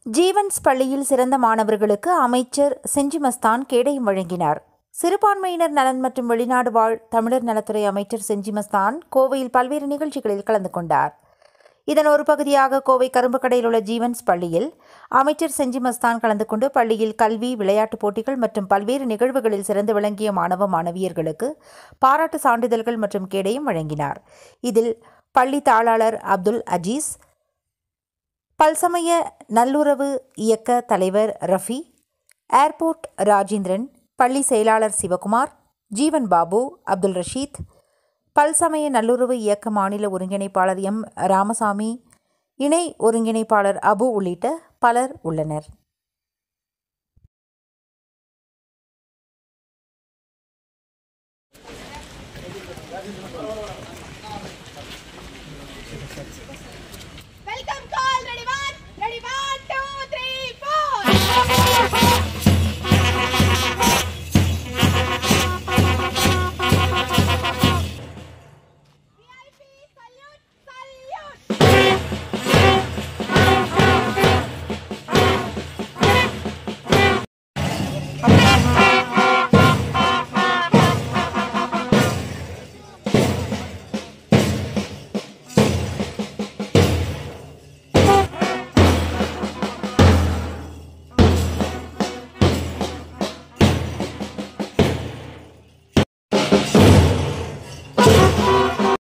ஜீவன்ஸ் பள்ளியில் சிறந்த மாணவர்களுக்கு அமைச்சர் செஞ்சிமஸ்தான் கேடயம் வழங்கினார். சிறுபான்மையினர் நலன் மற்றும் வெளிநாடு வாழ் தமிழர் நலத்துறை அமைச்சர் செஞ்சிமஸ்தான் கோவையில் பல்வேறு நிகழ்ச்சிகளில் கலந்து கொண்டார். இதன் ஒரு பகுதியாக கோவை கரும்புக்கடையில் உள்ள ஜீவன்ஸ் பள்ளியில் அமைச்சர் செஞ்சிமஸ்தான் கலந்து கொண்டு பள்ளியில் கல்வி, விளையாட்டுப் போட்டிகள் மற்றும் பல்வேறு நிகழ்வுகளில் சிறந்து விளங்கிய மாணவ மாணவியர்களுக்கு பாராட்டு சான்றிதழ்கள் மற்றும் கேடயம் வழங்கினார். இதில் பள்ளி தாளாளர் அப்துல் அஜீஸ், பல்சமய நல்லுறவு இயக்க தலைவர் ரஃபி, ஏர்போர்ட் ராஜேந்திரன், பள்ளி செயலாளர் சிவகுமார், ஜீவன் பாபு, அப்துல் ரஷீத், பல்சமய நல்லுறவு இயக்க மாநில ஒருங்கிணைப்பாளர் எம். ராமசாமி, இணை ஒருங்கிணைப்பாளர் அபு உள்ளிட்ட பலர் உள்ளனர்.